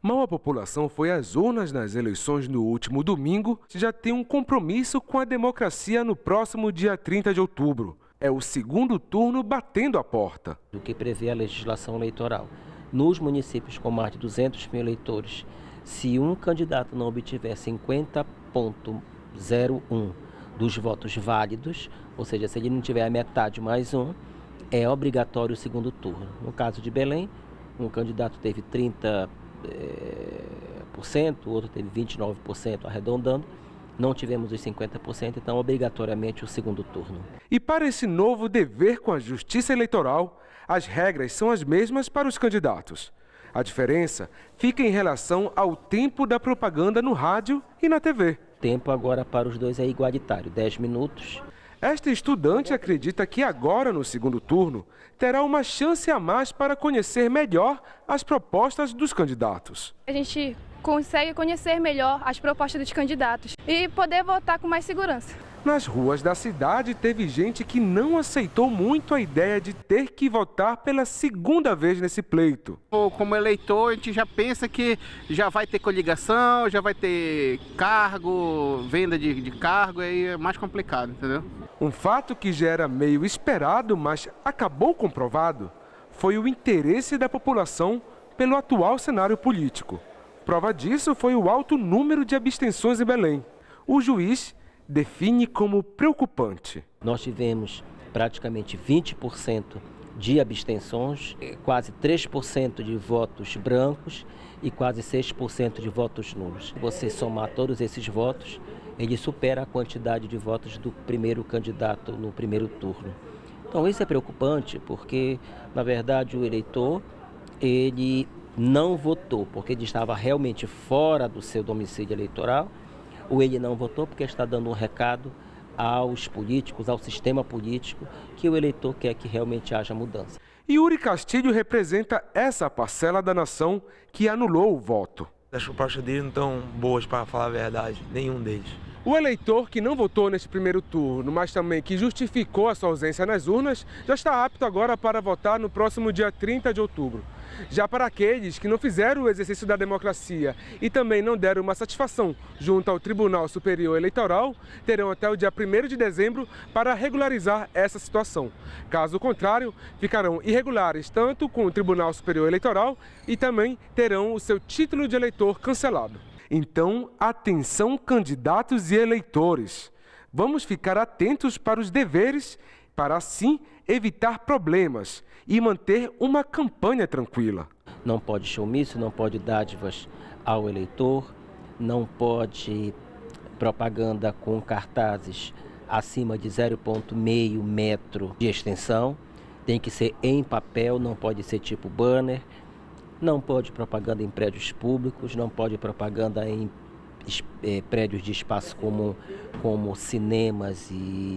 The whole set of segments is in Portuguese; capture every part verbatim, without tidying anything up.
Mal a população foi às urnas nas eleições no último domingo, já tem um compromisso com a democracia no próximo dia trinta de outubro. É o segundo turno batendo a porta. O que prevê a legislação eleitoral. Nos municípios com mais de duzentos mil eleitores, se um candidato não obtiver cinquenta vírgula zero um dos votos válidos, ou seja, se ele não tiver a metade mais um, é obrigatório o segundo turno. No caso de Belém, um candidato teve trinta por cento, o outro teve vinte e nove por cento, arredondando. Não tivemos os cinquenta por cento, então obrigatoriamente o segundo turno. E para esse novo dever com a Justiça Eleitoral, as regras são as mesmas para os candidatos. A diferença fica em relação ao tempo da propaganda no rádio e na T V. O tempo agora para os dois é igualitário, dez minutos. Esta estudante acredita que agora, no segundo turno, terá uma chance a mais para conhecer melhor as propostas dos candidatos. A gente consegue conhecer melhor as propostas dos candidatos e poder votar com mais segurança. Nas ruas da cidade, teve gente que não aceitou muito a ideia de ter que votar pela segunda vez nesse pleito. Como eleitor, a gente já pensa que já vai ter coligação, já vai ter cargo, venda de, de cargo, aí é mais complicado, entendeu? Um fato que já era meio esperado, mas acabou comprovado, foi o interesse da população pelo atual cenário político. Prova disso foi o alto número de abstenções em Belém. O juiz define como preocupante. Nós tivemos praticamente vinte por cento de abstenções, quase três por cento de votos brancos e quase seis por cento de votos nulos. Você somar todos esses votos, ele supera a quantidade de votos do primeiro candidato no primeiro turno. Então isso é preocupante porque, na verdade, o eleitor ele não votou porque ele estava realmente fora do seu domicílio eleitoral, ou ele não votou porque está dando um recado aos políticos, ao sistema político, que o eleitor quer que realmente haja mudança. Yuri Castilho representa essa parcela da nação que anulou o voto. As propostas dele não estão boas, para falar a verdade, nenhum deles. O eleitor que não votou neste primeiro turno, mas também que justificou a sua ausência nas urnas, já está apto agora para votar no próximo dia trinta de outubro. Já para aqueles que não fizeram o exercício da democracia e também não deram uma satisfação junto ao Tribunal Superior Eleitoral, terão até o dia primeiro de dezembro para regularizar essa situação. Caso contrário, ficarão irregulares tanto com o Tribunal Superior Eleitoral e também terão o seu título de eleitor cancelado. Então, atenção candidatos e eleitores. Vamos ficar atentos para os deveres para assim evitar problemas e manter uma campanha tranquila. Não pode showmício, não pode dádivas ao eleitor, não pode propaganda com cartazes acima de zero vírgula cinco metro de extensão, tem que ser em papel, não pode ser tipo banner. Não pode propaganda em prédios públicos, não pode propaganda em eh, prédios de espaço comum, como cinemas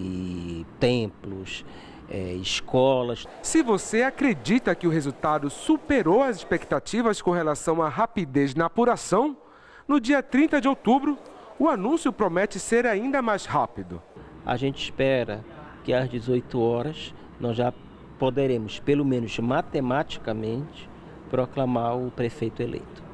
e templos, eh, escolas. Se você acredita que o resultado superou as expectativas com relação à rapidez na apuração, no dia trinta de outubro, o anúncio promete ser ainda mais rápido. A gente espera que às dezoito horas nós já poderemos, pelo menos matematicamente, proclamar o prefeito eleito.